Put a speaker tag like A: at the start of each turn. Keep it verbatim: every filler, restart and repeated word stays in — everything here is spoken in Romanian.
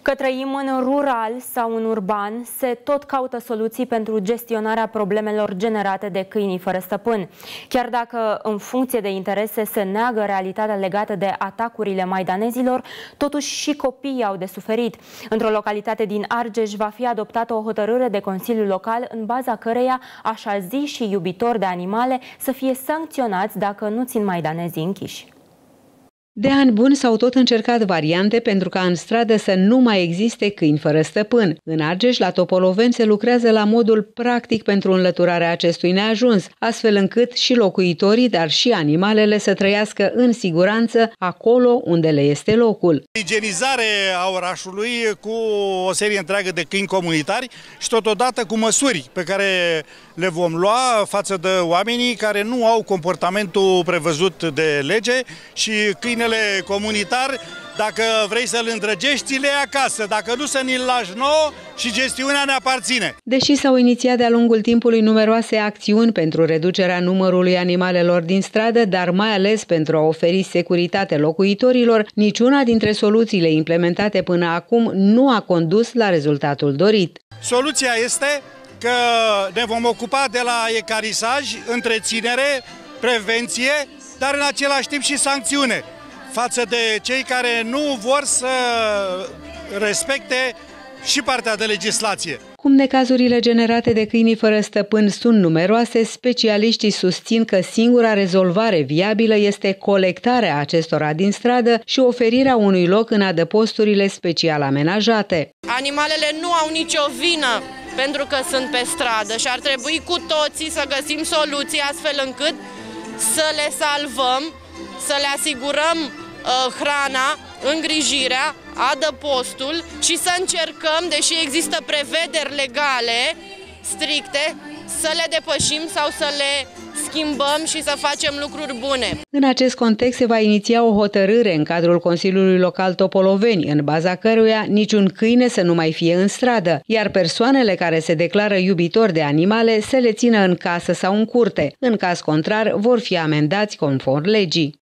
A: Că trăim în rural sau în urban, se tot caută soluții pentru gestionarea problemelor generate de câinii fără stăpân. Chiar dacă în funcție de interese se neagă realitatea legată de atacurile maidanezilor, totuși și copiii au de suferit. Într-o localitate din Argeș va fi adoptată o hotărâre de Consiliul Local în baza căreia așa zi și iubitori de animale să fie sancționați dacă nu țin maidanezii închiși.
B: De ani buni s-au tot încercat variante pentru ca în stradă să nu mai existe câini fără stăpân. În Argeș, la Topoloveni, se lucrează la modul practic pentru înlăturarea acestui neajuns, astfel încât și locuitorii, dar și animalele să trăiască în siguranță acolo unde le este locul.
C: Igienizare a orașului cu o serie întreagă de câini comunitari și totodată cu măsuri pe care le vom lua față de oamenii care nu au comportamentul prevăzut de lege și câinele comunitar, dacă vrei să-l îndrăgești, ți-l iei acasă, dacă nu să ni-l lași nouă și gestiunea ne aparține.
B: Deși s-au inițiat de-a lungul timpului numeroase acțiuni pentru reducerea numărului animalelor din stradă, dar mai ales pentru a oferi securitate locuitorilor, niciuna dintre soluțiile implementate până acum nu a condus la rezultatul dorit.
C: Soluția este că ne vom ocupa de la ecarisaj, întreținere, prevenție, dar în același timp și sancțiune față de cei care nu vor să respecte și partea de legislație.
B: Cum necazurile generate de câinii fără stăpân sunt numeroase, specialiștii susțin că singura rezolvare viabilă este colectarea acestora din stradă și oferirea unui loc în adăposturile special amenajate.
D: Animalele nu au nicio vină pentru că sunt pe stradă și ar trebui cu toții să găsim soluții astfel încât să le salvăm, să le asigurăm uh, hrana, îngrijirea, adăpostul și să încercăm, deși există prevederi legale stricte, să le depășim sau să le schimbăm și să facem lucruri bune.
B: În acest context se va iniția o hotărâre în cadrul Consiliului Local Topoloveni, în baza căruia niciun câine să nu mai fie în stradă, iar persoanele care se declară iubitori de animale să le țină în casă sau în curte. În caz contrar, vor fi amendați conform legii.